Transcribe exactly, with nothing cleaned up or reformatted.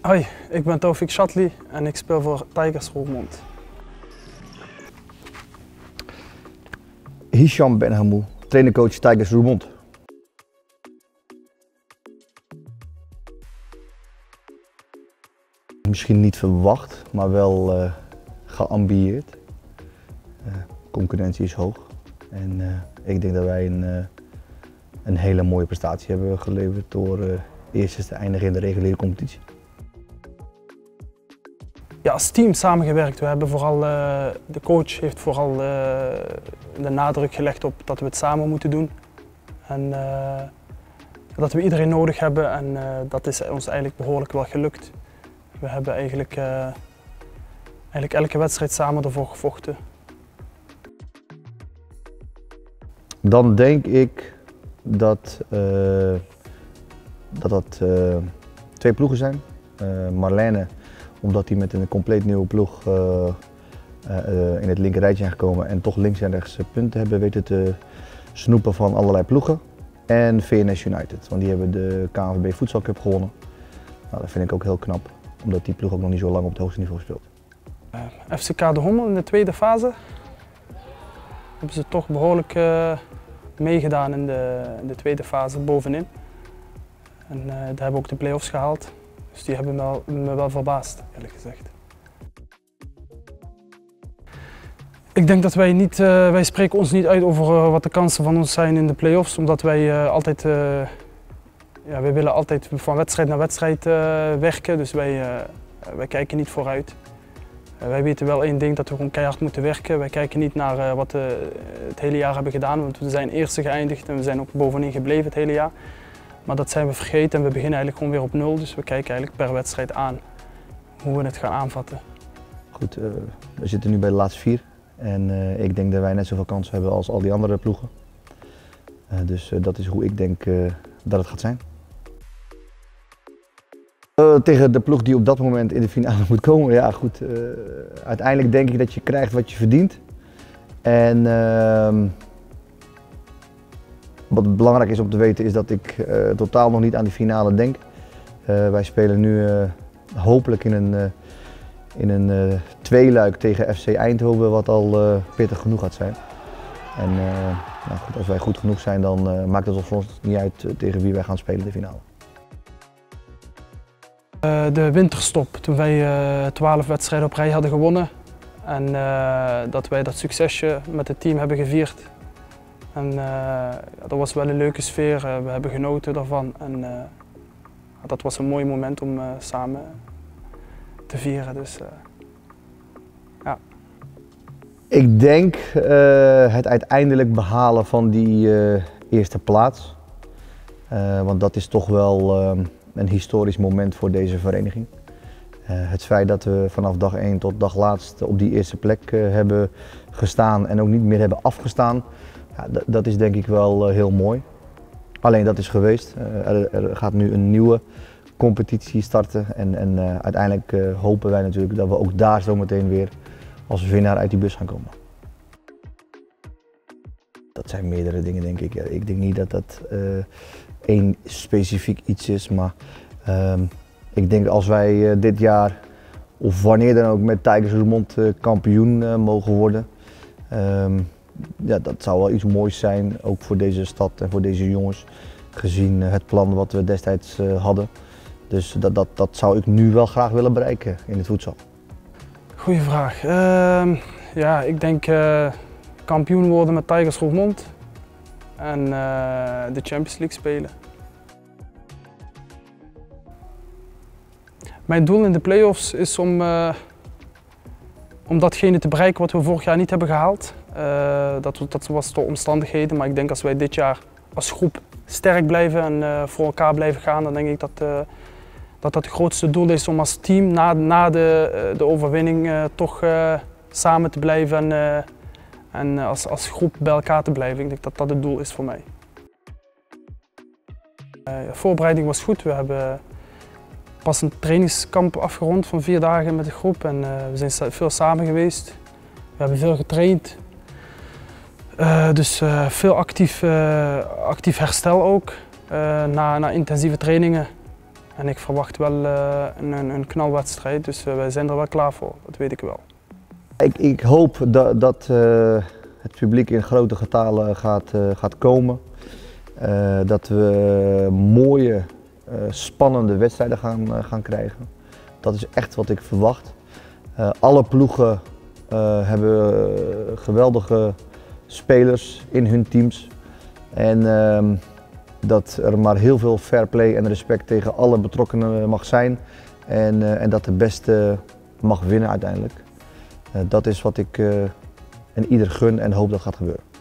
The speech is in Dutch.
Hoi, ik ben Taufik Chatli en ik speel voor Tigers Roermond. Hisham Benhamou, trainercoach Tigers Roermond. Misschien niet verwacht, maar wel uh, geambieerd. Uh, concurrentie is hoog en uh, ik denk dat wij een, uh, een hele mooie prestatie hebben geleverd door uh, eerst te eindigen in de reguliere competitie. Ja, als team samengewerkt. We hebben vooral, uh, de coach heeft vooral uh, de nadruk gelegd op dat we het samen moeten doen. En uh, dat we iedereen nodig hebben en uh, dat is ons eigenlijk behoorlijk wel gelukt. We hebben eigenlijk, uh, eigenlijk elke wedstrijd samen ervoor gevochten. Dan denk ik dat uh, dat, dat uh, twee ploegen zijn. Uh, Marlene, omdat die met een compleet nieuwe ploeg uh, uh, in het linker rijtje zijn gekomen en toch links en rechts punten hebben weten te snoepen van allerlei ploegen. En V N S United, want die hebben de K N V B Futsal Cup gewonnen. Nou, dat vind ik ook heel knap, omdat die ploeg ook nog niet zo lang op het hoogste niveau speelt. Uh, F C K De Hommel in de tweede fase hebben ze toch behoorlijk uh, meegedaan in de, in de tweede fase bovenin. En uh, daar hebben we ook de play-offs gehaald. Dus die hebben me wel, me wel verbaasd, eerlijk gezegd. Ik denk dat wij niet, uh, wij spreken ons niet uit over uh, wat de kansen van ons zijn in de play-offs, omdat wij uh, altijd, uh, ja, wij willen altijd van wedstrijd naar wedstrijd uh, werken, dus wij, uh, wij kijken niet vooruit. Uh, wij weten wel één ding, dat we gewoon keihard moeten werken. Wij kijken niet naar uh, wat we uh, het hele jaar hebben gedaan, want we zijn eerste geëindigd en we zijn ook bovenin gebleven het hele jaar. Maar dat zijn we vergeten en we beginnen eigenlijk gewoon weer op nul, dus we kijken eigenlijk per wedstrijd aan hoe we het gaan aanvatten. Goed, uh, we zitten nu bij de laatste vier en uh, ik denk dat wij net zoveel kansen hebben als al die andere ploegen. Uh, dus uh, dat is hoe ik denk uh, dat het gaat zijn. Uh, tegen de ploeg die op dat moment in de finale moet komen, ja goed, uh, uiteindelijk denk ik dat je krijgt wat je verdient. En uh, wat belangrijk is om te weten is dat ik uh, totaal nog niet aan die finale denk. Uh, wij spelen nu uh, hopelijk in een, uh, in een uh, tweeluik tegen F C Eindhoven, wat al uh, pittig genoeg gaat zijn. En uh, nou goed, als wij goed genoeg zijn, dan uh, maakt het voor ons niet uit uh, tegen wie wij gaan spelen in de finale. Uh, de winterstop, toen wij twaalf uh, wedstrijden op rij hadden gewonnen en uh, dat wij dat succesje met het team hebben gevierd. En uh, ja, dat was wel een leuke sfeer, uh, we hebben genoten daarvan en uh, dat was een mooi moment om uh, samen te vieren. Dus, uh, ja. Ik denk uh, het uiteindelijk behalen van die uh, eerste plaats, uh, want dat is toch wel uh, een historisch moment voor deze vereniging. Uh, het feit dat we vanaf dag één tot dag laatst op die eerste plek uh, hebben gestaan en ook niet meer hebben afgestaan. Ja, dat is denk ik wel uh, heel mooi. Alleen dat is geweest. Uh, er, er gaat nu een nieuwe competitie starten en, en uh, uiteindelijk uh, hopen wij natuurlijk dat we ook daar zometeen weer als winnaar uit die bus gaan komen. Dat zijn meerdere dingen denk ik. Ik denk niet dat dat uh, één specifiek iets is, maar uh, ik denk als wij uh, dit jaar of wanneer dan ook met Tigers Roermond uh, kampioen uh, mogen worden. Uh, Ja, dat zou wel iets moois zijn, ook voor deze stad en voor deze jongens, gezien het plan wat we destijds uh, hadden. Dus dat, dat, dat zou ik nu wel graag willen bereiken in het voedsel. Goeie vraag. Uh, ja, ik denk uh, kampioen worden met Tigers Roermond en uh, de Champions League spelen. Mijn doel in de play-offs is om, uh, om datgene te bereiken wat we vorig jaar niet hebben gehaald. Uh, dat, dat was door omstandigheden, maar ik denk als wij dit jaar als groep sterk blijven en uh, voor elkaar blijven gaan, dan denk ik dat, uh, dat dat het grootste doel is om als team na, na de, uh, de overwinning uh, toch uh, samen te blijven en, uh, en als, als groep bij elkaar te blijven. Ik denk dat dat het doel is voor mij. Uh, de voorbereiding was goed. We hebben pas een trainingskamp afgerond van vier dagen met de groep en uh, we zijn veel samen geweest. We hebben veel getraind. Uh, dus uh, veel actief, uh, actief herstel ook, uh, na, na intensieve trainingen. En ik verwacht wel uh, een, een, een knalwedstrijd, dus uh, wij zijn er wel klaar voor, dat weet ik wel. Ik, ik hoop dat, dat uh, het publiek in grote getalen gaat, uh, gaat komen. Uh, dat we mooie, uh, spannende wedstrijden gaan, uh, gaan krijgen. Dat is echt wat ik verwacht. Uh, alle ploegen uh, hebben geweldige spelers in hun teams. En uh, dat er maar heel veel fair play en respect tegen alle betrokkenen mag zijn. En, uh, en dat de beste mag winnen uiteindelijk. Uh, dat is wat ik uh, en ieder gun en hoop dat gaat gebeuren.